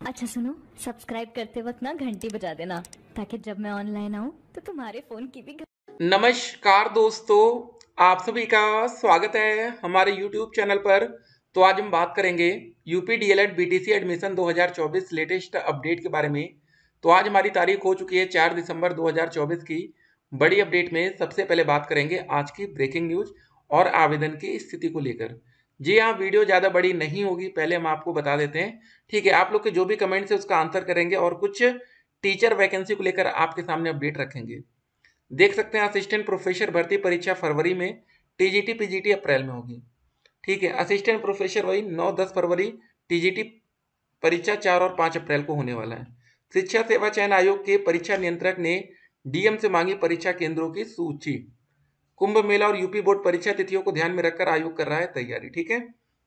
अच्छा सुनो, सब्सक्राइब करते वक्त ना घंटी बजा देना ताकि जब मैं ऑनलाइन आऊँ तो तुम्हारे फोन की भी नमस्कार दोस्तों, आप सभी का स्वागत है हमारे YouTube चैनल पर। तो आज हम बात करेंगे UP DElEd BTC admission 2024 latest update के बारे में। तो आज हमारी तारीख हो चुकी है 4 दिसंबर 2024 की। बड़ी अपडेट में सबसे पहले बात करेंगे आज की ब्रेकिंग न्यूज और आवेदन की स्थिति को लेकर। जी हाँ, वीडियो ज़्यादा बड़ी नहीं होगी, पहले हम आपको बता देते हैं। ठीक है, आप लोग के जो भी कमेंट्स है उसका आंसर करेंगे और कुछ टीचर वैकेंसी को लेकर आपके सामने अपडेट रखेंगे। देख सकते हैं असिस्टेंट प्रोफेसर भर्ती परीक्षा फरवरी में, टीजीटी पीजीटी अप्रैल में होगी। ठीक है, असिस्टेंट प्रोफेसर वही 9-10 फरवरी, टीजीटी परीक्षा 4 और 5 अप्रैल को होने वाला है। शिक्षा सेवा चयन आयोग के परीक्षा नियंत्रक ने डीएम से मांगी परीक्षा केंद्रों की सूची। कुंभ मेला और यूपी बोर्ड परीक्षा तिथियों को ध्यान में रखकर आयोग कर रहा है तैयारी। ठीक है,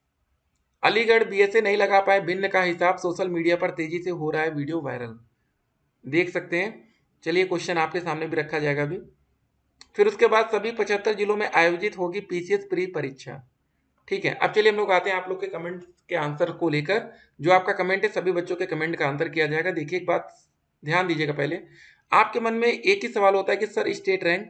अलीगढ़ बीएसए नहीं लगा पाए भिन्न का हिसाब, सोशल मीडिया पर तेजी से हो रहा है वीडियो वायरल। देख सकते हैं। चलिए क्वेश्चन आपके सामने भी रखा जाएगा अभी। फिर उसके बाद सभी 75 जिलों में आयोजित होगी पीसीएस प्री परीक्षा। ठीक है, अब चलिए हम लोग आते हैं आप लोग के कमेंट के आंसर को लेकर। जो आपका कमेंट है सभी बच्चों के कमेंट का आंसर किया जाएगा। देखिए एक बात ध्यान दीजिएगा, पहले आपके मन में एक ही सवाल होता है कि सर स्टेट रैंक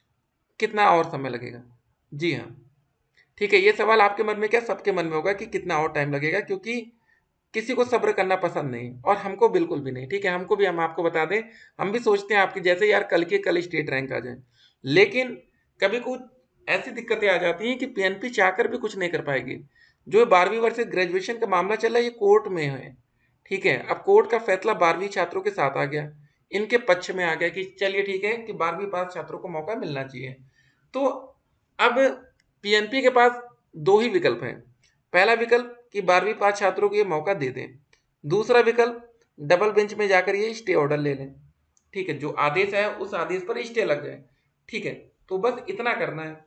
कितना और समय लगेगा। जी हाँ, ठीक है, ये सवाल आपके मन में क्या सबके मन में होगा कि कितना और टाइम लगेगा, क्योंकि किसी को सब्र करना पसंद नहीं और हमको बिल्कुल भी नहीं। ठीक है, हमको भी, हम आपको बता दें, हम भी सोचते हैं आपकी जैसे यार कल के कल स्टेट रैंक आ जाए, लेकिन कभी कुछ ऐसी दिक्कतें आ जाती हैं कि पीएनपी चाहकर भी कुछ नहीं कर पाएगी। जो 12वीं वर्ष ग्रेजुएशन का मामला चल रहा है ये कोर्ट में है। ठीक है, अब कोर्ट का फैसला 12वीं छात्रों के साथ आ गया, इनके पक्ष में आ गया कि चलिए ठीक है कि 12वीं पास छात्रों को मौका मिलना चाहिए। तो अब पीएनपी के पास दो ही विकल्प हैं। पहला विकल्प कि 12वीं पास छात्रों को ये मौका दे दें। दूसरा विकल्प डबल बेंच में जाकर ये स्टे ऑर्डर ले लें। ठीक है, जो आदेश है उस आदेश पर स्टे लग जाए। ठीक है, तो बस इतना करना है।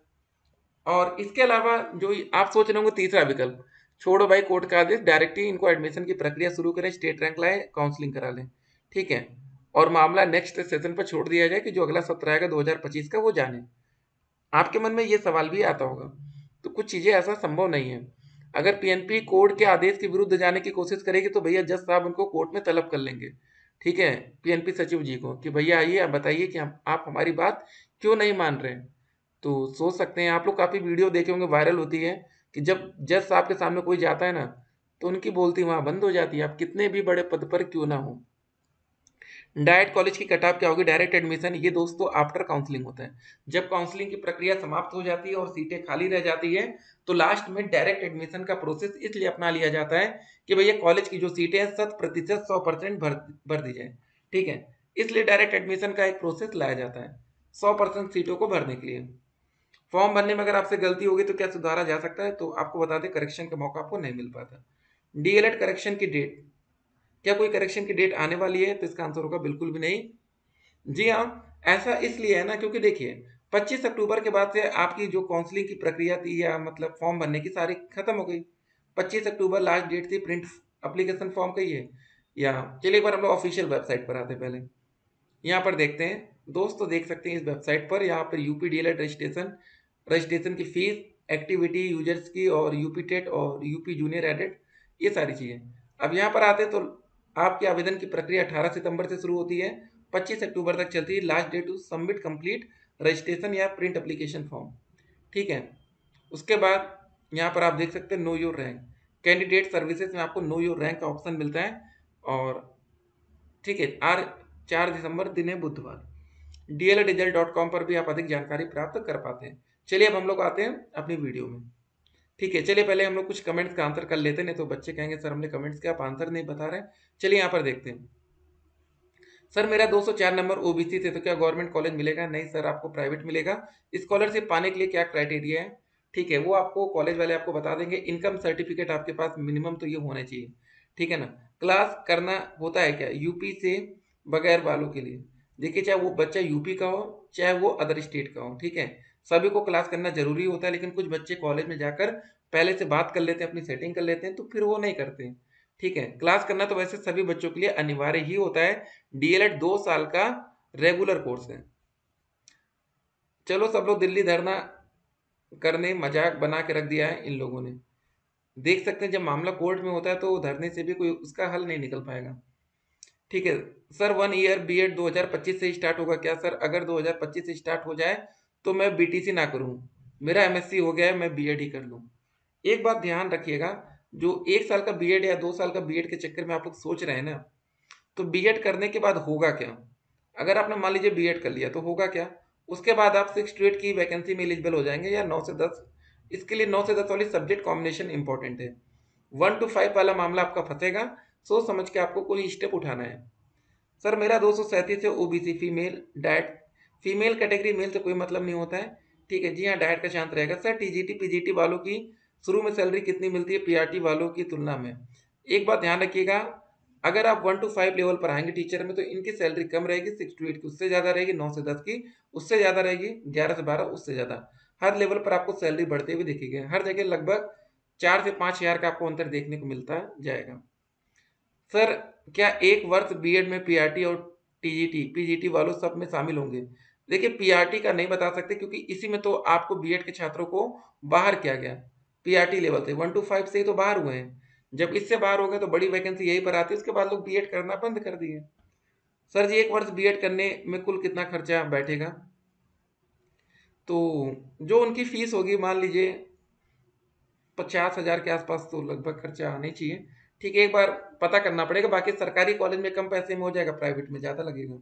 और इसके अलावा जो आप सोच रहे होंगे तीसरा विकल्प, छोड़ो भाई कोर्ट का आदेश, डायरेक्ट ही इनको एडमिशन की प्रक्रिया शुरू करें, स्टेट रैंक लाए, काउंसलिंग करा लें। ठीक है, और मामला नेक्स्ट सेशन पर छोड़ दिया जाए कि जो अगला सत्र आएगा 2025 का वो जाने। आपके मन में ये सवाल भी आता होगा। तो कुछ चीज़ें ऐसा संभव नहीं है। अगर पीएनपी कोर्ट के आदेश के विरुद्ध जाने की कोशिश करेगी तो भैया जज साहब उनको कोर्ट में तलब कर लेंगे। ठीक है, पीएनपी सचिव जी को कि भैया आइए आप बताइए कि आप हमारी बात क्यों नहीं मान रहे हैं। तो सोच सकते हैं, आप लोग काफ़ी वीडियो देखे होंगे वायरल होती है कि जब जज साहब के सामने कोई जाता है ना तो उनकी बोलती वहाँ बंद हो जाती है, आप कितने भी बड़े पद पर क्यों ना हो। डायरेक्ट कॉलेज की कट ऑफ क्या होगी, डायरेक्ट एडमिशन ये दोस्तों आफ्टर काउंसलिंग होता है। जब काउंसलिंग की प्रक्रिया समाप्त हो जाती है और सीटें खाली रह जाती है तो लास्ट में डायरेक्ट एडमिशन का प्रोसेस इसलिए अपना लिया जाता है कि भैया कॉलेज की जो सीटें हैं 100% 100% भर दी जाए। ठीक है, इसलिए डायरेक्ट एडमिशन का एक प्रोसेस लाया जाता है 100% सीटों को भरने के लिए। फॉर्म भरने में अगर आपसे गलती होगी तो क्या सुधारा जा सकता है, तो आपको बता दें करेक्शन का मौका आपको नहीं मिल पाता। डीएलएड करेक्शन की डेट, क्या कोई करेक्शन की डेट आने वाली है, तो इसका आंसर होगा बिल्कुल भी नहीं। जी हाँ, ऐसा इसलिए है ना क्योंकि देखिए 25 अक्टूबर के बाद से आपकी जो काउंसलिंग की प्रक्रिया थी या मतलब फॉर्म भरने की सारी खत्म हो गई। 25 अक्टूबर लास्ट डेट थी प्रिंट एप्लीकेशन फॉर्म का। ये या चलिए एक बार हम लोग ऑफिशियल वेबसाइट पर आते हैं। पहले यहाँ पर देखते हैं दोस्तों, देख सकते हैं इस वेबसाइट पर, यहाँ पर यूपी डीएलएड रजिस्ट्रेशन की फीस, एक्टिविटी यूजर्स की और यूपी टेट और यूपी जूनियर एडेड, ये सारी चीज़ें। अब यहाँ पर आते हैं तो आपके आवेदन की प्रक्रिया 18 सितंबर से शुरू होती है, 25 अक्टूबर तक चलती है। Last date to submit complete registration या प्रिंट एप्लीकेशन फॉर्म। ठीक है, उसके बाद यहाँ पर आप देख सकते हैं know your rank, candidate services में आपको नो योर रैंक का ऑप्शन मिलता है। और ठीक है, 4 दिसंबर दिन है बुधवार, dlrizzle.com पर भी आप अधिक जानकारी प्राप्त कर पाते हैं। चलिए अब हम लोग आते हैं अपनी वीडियो में। ठीक है, चलिए पहले हम लोग कुछ कमेंट्स का आंसर कर लेते हैं, नहीं तो बच्चे कहेंगे सर हमने कमेंट्स के आप आंसर नहीं बता रहे। चलिए यहाँ पर देखते हैं। सर मेरा 204 नंबर ओबीसी थे तो क्या गवर्नमेंट कॉलेज मिलेगा? नहीं सर, आपको प्राइवेट मिलेगा। स्कॉलरशिप पाने के लिए क्या क्राइटेरिया है, ठीक है, वो आपको कॉलेज वाले आपको बता देंगे। इनकम सर्टिफिकेट आपके पास मिनिमम तो ये होना चाहिए। ठीक है ना। क्लास करना होता है क्या यूपी से बगैर वालों के लिए, देखिए चाहे वो बच्चा यूपी का हो चाहे वो अदर स्टेट का हो, ठीक है, सभी को क्लास करना जरूरी होता है। लेकिन कुछ बच्चे कॉलेज में जाकर पहले से बात कर लेते हैं, अपनी सेटिंग कर लेते हैं, तो फिर वो नहीं करते हैं। ठीक है, क्लास करना तो वैसे सभी बच्चों के लिए अनिवार्य ही होता है। डीएलएड 2 साल का रेगुलर कोर्स है। चलो सब लोग दिल्ली धरना करने मजाक बना के रख दिया है इन लोगों ने। देख सकते हैं जब मामला कोर्ट में होता है तो धरने से भी कोई उसका हल नहीं निकल पाएगा। ठीक है सर, 1 ईयर बीएड 2025 से स्टार्ट होगा क्या? सर अगर 2025 से स्टार्ट हो जाए तो मैं बीटीसी ना करूं, मेरा एमएससी हो गया है, मैं बीएड ही कर लूं। एक बात ध्यान रखिएगा, जो 1 साल का बीएड या 2 साल का बीएड के चक्कर में आप लोग सोच रहे हैं ना, तो बीएड करने के बाद होगा क्या? अगर आपने मान लीजिए बीएड कर लिया तो होगा क्या? उसके बाद आप 6 to 8 की वैकेंसी में एलिजिबल हो जाएंगे या 9 से 10। इसके लिए 9 से 10 वाली सब्जेक्ट कॉम्बिनेशन इंपॉर्टेंट है। 1 to 5 वाला मामला आपका फंसेगा, सोच समझ के आपको कोई स्टेप उठाना है। सर मेरा 237 है, OBC female DIET, female category male से कोई मतलब नहीं होता है। ठीक है जी हाँ, डाइट का चांस रहेगा। सर टीजीटी पीजीटी वालों की शुरू में सैलरी कितनी मिलती है पीआरटी वालों की तुलना में? एक बात ध्यान रखिएगा, अगर आप 1 to 5 लेवल पर आएंगे टीचर में तो इनकी सैलरी कम रहेगी, 6 to 8 की उससे ज़्यादा रहेगी, 9 से 10 की उससे ज़्यादा रहेगी, 11 से 12 उससे ज़्यादा। हर लेवल पर आपको सैलरी बढ़ते हुए दिखेगी, हर जगह लगभग 4 से 5 हज़ार का आपको अंतर देखने को मिलता जाएगा। सर क्या 1 वर्ष बीएड में पीआरटी और टीजीटी पीजीटी वालों सब में शामिल होंगे? देखिए पीआरटी का नहीं बता सकते क्योंकि इसी में तो आपको बीएड के छात्रों को बाहर किया गया। पीआरटी लेवल से 1 to 5 से ही तो बाहर हुए हैं, जब इससे बाहर हो गए तो बड़ी वैकेंसी यही पर आती है, उसके बाद लोग बीएड करना बंद कर दिए। सर जी 1 वर्ष बीएड करने में कुल कितना खर्चा बैठेगा? तो जो उनकी फीस होगी मान लीजिए 50 हज़ार के आसपास तो लगभग खर्चा आना ही चाहिए। ठीक है, एक बार पता करना पड़ेगा, बाकी सरकारी कॉलेज में कम पैसे में हो जाएगा, प्राइवेट में ज़्यादा लगेगा।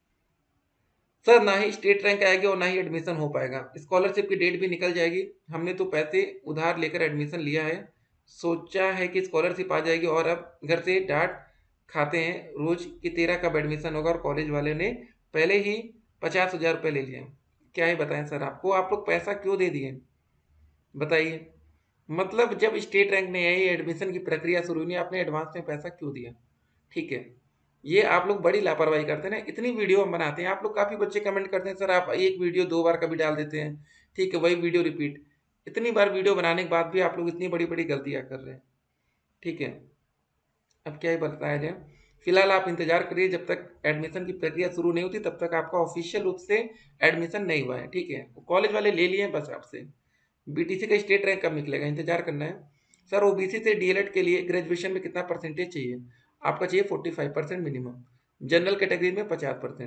सर ना ही स्टेट रैंक आएगी और ना ही एडमिशन हो पाएगा, स्कॉलरशिप की डेट भी निकल जाएगी। हमने तो पैसे उधार लेकर एडमिशन लिया है, सोचा है कि स्कॉलरशिप आ जाएगी और अब घर से डांट खाते हैं रोज कि तेरा कब एडमिशन होगा, और कॉलेज वाले ने पहले ही 50 हज़ार रुपये ले लिए। क्या ही बताएं सर आपको, आप लोग पैसा क्यों दे दिए बताइए? मतलब जब स्टेट रैंक नहीं आई, एडमिशन की प्रक्रिया शुरू नहीं, आपने एडवांस में पैसा क्यों दिया? ठीक है, ये आप लोग बड़ी लापरवाही करते हैं ना। इतनी वीडियो हम बनाते हैं, आप लोग काफ़ी बच्चे कमेंट करते हैं सर आप एक वीडियो 2 बार का भी डाल देते हैं, ठीक है वही वीडियो रिपीट। इतनी बार वीडियो बनाने के बाद भी आप लोग इतनी बड़ी बड़ी गलतियाँ कर रहे हैं। ठीक है, अब क्या ही बताया जाए, फिलहाल आप इंतजार करिए, जब तक एडमिशन की प्रक्रिया शुरू नहीं होती तब तक आपका ऑफिशियल रूप से एडमिशन नहीं हुआ है। ठीक है, कॉलेज वाले ले लिए हैं बस आपसे। बीटीसी का स्टेट रैंक कब निकलेगा, इंतजार करना है। सर ओबीसी से डीएलएड के लिए ग्रेजुएशन में कितना परसेंटेज चाहिए? आपका चाहिए 45% मिनिमम, जनरल कैटेगरी में 50%।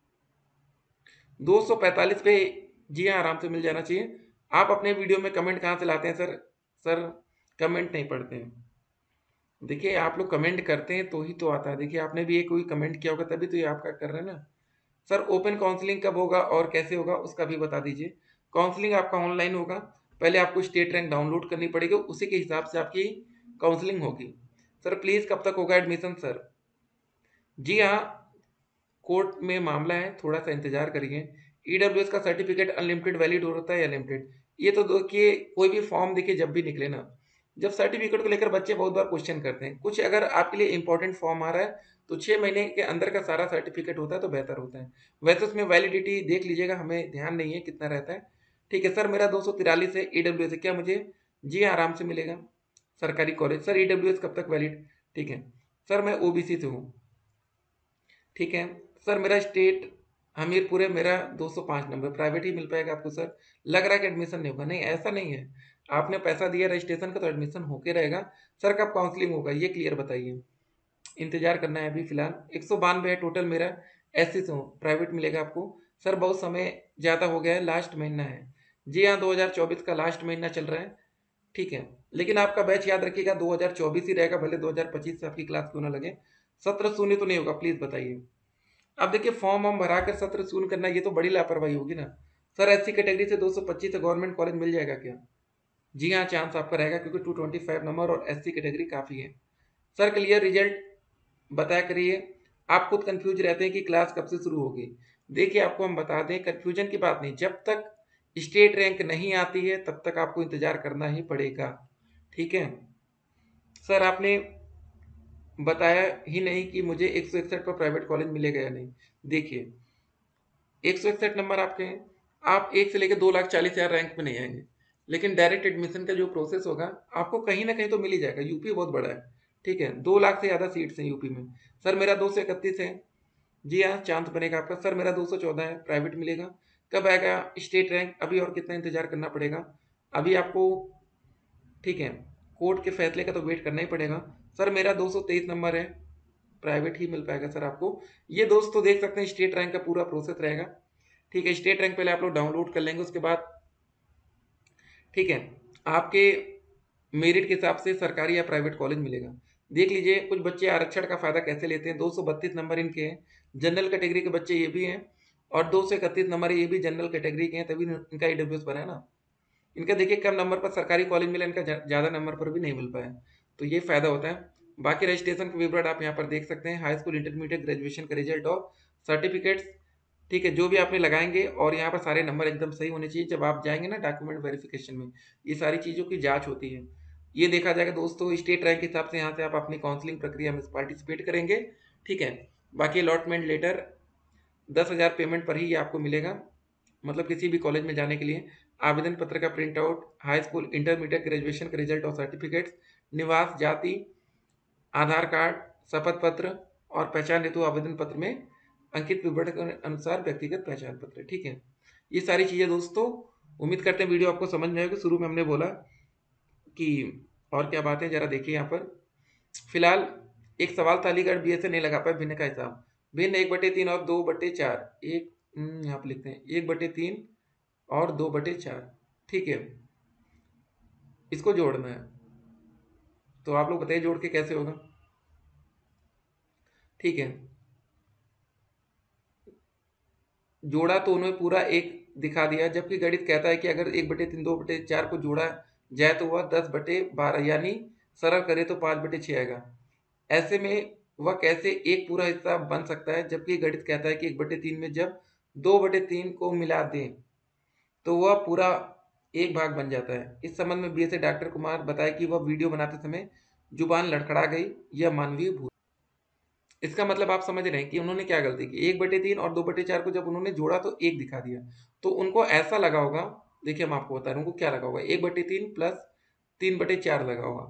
245 पे जी हाँ आराम से मिल जाना चाहिए। आप अपने वीडियो में कमेंट कहाँ से लाते हैं सर? सर कमेंट नहीं पढ़ते हैं। देखिए आप लोग कमेंट करते हैं तो ही तो आता है, देखिए आपने भी एक कोई कमेंट किया होगा तभी तो ये आपका कर रहे हैं ना। सर ओपन काउंसलिंग कब होगा और कैसे होगा उसका भी बता दीजिए। काउंसलिंग आपका ऑनलाइन होगा, पहले आपको स्टेट रैंक डाउनलोड करनी पड़ेगी, उसी के हिसाब से आपकी काउंसलिंग होगी। सर प्लीज़ कब तक होगा एडमिशन सर? जी हाँ, कोर्ट में मामला है, थोड़ा सा इंतजार करिए। ईडब्ल्यूएस का सर्टिफिकेट अनलिमिटेड वैलिड होता है या लिमिटेड? ये तो देखिए कोई भी फॉर्म देखिए जब भी निकले ना, जब सर्टिफिकेट को लेकर बच्चे बहुत बार क्वेश्चन करते हैं, कुछ अगर आपके लिए इंपॉर्टेंट फॉर्म आ रहा है तो 6 महीने के अंदर का सारा सर्टिफिकेट होता है तो बेहतर होता है। वैसे उसमें वैलिडिटी देख लीजिएगा, हमें ध्यान नहीं है कितना रहता है। ठीक है सर, मेरा 243 है ईडब्ल्यूएस है, क्या मुझे जी हाँ, आराम से मिलेगा सरकारी कॉलेज। सर ईडब्ल्यूएस कब तक वैलिड? ठीक है सर, मैं ओबीसी से हूँ। ठीक है सर, मेरा स्टेट हमीरपुर है, मेरा 205 नंबर, प्राइवेट ही मिल पाएगा आपको सर? लग रहा है कि एडमिशन नहीं होगा, नहीं ऐसा नहीं है, आपने पैसा दिया रजिस्ट्रेशन का तो एडमिशन होके रहेगा। सर कब काउंसलिंग होगा ये क्लियर बताइए, इंतजार करना है अभी फिलहाल। 192 है टोटल मेरा, एससी से हूँ, प्राइवेट मिलेगा आपको। सर बहुत समय ज़्यादा हो गया है, लास्ट महीना है। जी हाँ 2024 का लास्ट महीना चल रहा है। ठीक है, लेकिन आपका बैच याद रखिएगा 2024 ही रहेगा, भले 2025 से आपकी क्लास क्यों ना लगे। सत्र शून्य तो नहीं होगा, प्लीज़ बताइए। अब देखिए फॉर्म वॉर्म भरा कर सत्र शून्य करना ये तो बड़ी लापरवाही होगी ना। सर एससी कैटेगरी से 225 से गवर्नमेंट कॉलेज मिल जाएगा क्या? जी हाँ चांस आपका रहेगा क्योंकि 225 नंबर और एससी कैटेगरी काफ़ी है। सर क्लियर रिजल्ट बताया करिए, आप खुद कंफ्यूज रहते हैं कि क्लास कब से शुरू होगी। देखिए आपको हम बता दें, कंफ्यूजन की बात नहीं, जब तक स्टेट रैंक नहीं आती है तब तक आपको इंतजार करना ही पड़ेगा। ठीक है सर, आपने बताया ही नहीं कि मुझे 161 पर प्राइवेट कॉलेज मिलेगा या नहीं। देखिए 161 नंबर आपके हैं, आप 1 से लेकर 2,40,000 रैंक में नहीं आएंगे, लेकिन डायरेक्ट एडमिशन का जो प्रोसेस होगा आपको कहीं ना कहीं तो मिल ही जाएगा। यूपी बहुत बड़ा है, ठीक है 2 लाख से ज़्यादा सीट्स हैं यूपी में। सर मेरा 231 है, जी हाँ चांस बनेगा आपका। सर मेरा 214 है, प्राइवेट मिलेगा। कब आएगा स्टेट रैंक? अभी और कितना इंतजार करना पड़ेगा अभी आपको। ठीक है, कोर्ट के फैसले का तो वेट करना ही पड़ेगा। सर मेरा 223 नंबर है, प्राइवेट ही मिल पाएगा सर आपको। ये दोस्त तो देख सकते हैं स्टेट रैंक का पूरा प्रोसेस रहेगा। ठीक है, स्टेट रैंक पहले आप लोग डाउनलोड कर लेंगे, उसके बाद ठीक है आपके मेरिट के हिसाब से सरकारी या प्राइवेट कॉलेज मिलेगा। देख लीजिए कुछ बच्चे आरक्षण का फायदा कैसे लेते हैं। 232 नंबर इनके हैं, जनरल कैटेगरी के बच्चे ये भी हैं, और 231 नंबर ये भी जनरल कैटेगरी के हैं, तभी इनका ईडब्ल्यूएस बना है ना। इनका देखिए कम नंबर पर सरकारी कॉलेज मिला, इनका ज़्यादा नंबर पर भी नहीं मिल पाया, तो ये फायदा होता है। बाकी रजिस्ट्रेशन के विवरण आप यहाँ पर देख सकते हैं, हाई स्कूल, इंटरमीडिएट, ग्रेजुएशन का रिजल्ट और सर्टिफिकेट्स, ठीक है, जो भी आपने लगाएंगे। और यहाँ पर सारे नंबर एकदम सही होने चाहिए। जब आप जाएंगे ना डॉक्यूमेंट वेरिफिकेशन में, ये सारी चीज़ों की जांच होती है, ये देखा जाएगा दोस्तों। स्टेट रैंक के हिसाब से यहाँ से आप अपनी काउंसलिंग प्रक्रिया में पार्टिसिपेट करेंगे। ठीक है, बाकी अलॉटमेंट लेटर 10,000 पेमेंट पर ही ये आपको मिलेगा, मतलब किसी भी कॉलेज में जाने के लिए। आवेदन पत्र का print out, high school, intermediate, graduation का रिजल्ट और सर्टिफिकेट्स, निवास, जाति, आधार कार्ड, शपथ पत्र और पहचान हेतु आवेदन पत्र में अंकित विवरण के अनुसार व्यक्तिगत पहचान पत्र। ठीक है, ये सारी चीज़ें दोस्तों, उम्मीद करते हैं वीडियो आपको समझ में आएगी। शुरू में हमने बोला कि और क्या बात है, जरा देखिए यहाँ पर। फिलहाल एक सवाल था, अलीगढ़ बीएसए नहीं लगा पाए, भिन्न का हिसाब। भिन्न 1/3 और 2/4, एक यहाँ पर लिखते हैं 1/3 और 2/4। ठीक है, इसको जोड़ना है, तो आप लोग बताइए जोड़ के कैसे होगा। ठीक है, जोड़ा तो उन्होंने पूरा एक दिखा दिया, जबकि गणित कहता है कि अगर 1/3 2/4 को जोड़ा जाए तो वह 10/12, यानी सरल करे तो 5/6 आएगा। ऐसे में वह कैसे एक पूरा हिस्सा बन सकता है, जबकि गणित कहता है कि 1/3 में जब 2/3 को मिला दें तो वह पूरा एक भाग बन जाता है। इस संबंध में बीएसए डॉक्टर कुमार बताए कि वह वीडियो बनाते समय जुबान लड़खड़ा गई, यह मानवीय भूल। इसका मतलब आप समझ रहे हैं कि उन्होंने क्या गलती की, 1/3 और 2/4 को जब उन्होंने जोड़ा तो एक दिखा दिया, तो उनको ऐसा लगा होगा। देखिए हम आपको बता रहे हैं उनको क्या लगा होगा, 1/3 प्लस 3/4 लगा होगा।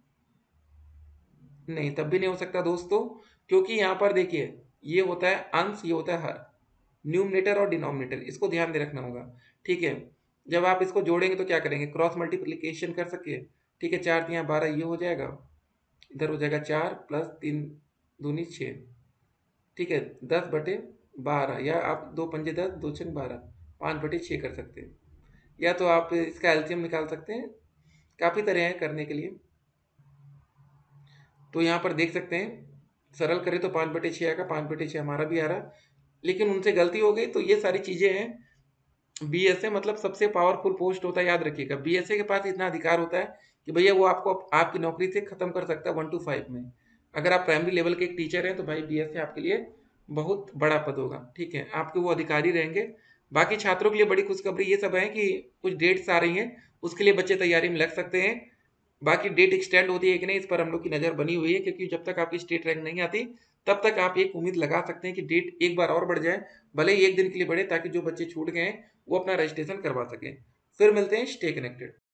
नहीं, तब भी नहीं हो सकता दोस्तों, क्योंकि यहाँ पर देखिए ये होता है अंश, ये होता है हर, न्यूमरेटर और डिनोमिनेटर, इसको ध्यान में रखना होगा। ठीक है, जब आप इसको जोड़ेंगे तो क्या करेंगे, क्रॉस मल्टीप्लिकेशन कर सके। ठीक है, 4 3 12, ये हो जाएगा, इधर हो जाएगा 4 प्लस 3 दूनी 6। ठीक है, 10/12, या आप 2×5 = 10, 2×6 = 12, 5/6 कर सकते हैं, या तो आप इसका एलसीएम निकाल सकते हैं। काफ़ी तरह हैं करने के लिए, तो यहाँ पर देख सकते हैं, सरल करें तो 5/6 आएगा, 5/6 हमारा भी आ रहा, लेकिन उनसे गलती हो गई। तो ये सारी चीज़ें हैं। बीएसए मतलब सबसे पावरफुल पोस्ट होता है, याद रखिएगा। बीएसए के पास इतना अधिकार होता है कि भैया वो आपको आपकी नौकरी से खत्म कर सकता है 1 to 5 में। अगर आप प्राइमरी लेवल के एक टीचर हैं तो भाई बीएसए आपके लिए बहुत बड़ा पद होगा। ठीक है, आपके वो अधिकारी रहेंगे। बाकी छात्रों के लिए बड़ी खुशखबरी ये सब है कि कुछ डेट्स आ रही हैं, उसके लिए बच्चे तैयारी में लग सकते हैं। बाकी डेट एक्सटेंड होती है कि नहीं, इस पर हम लोग की नज़र बनी हुई है, क्योंकि जब तक आपकी स्टेट रैंक नहीं आती तब तक आप एक उम्मीद लगा सकते हैं कि डेट एक बार और बढ़ जाए, भले ही एक दिन के लिए बढ़े, ताकि जो बच्चे छूट गए हैं वो अपना रजिस्ट्रेशन करवा सकें। फिर मिलते हैं, स्टे कनेक्टेड।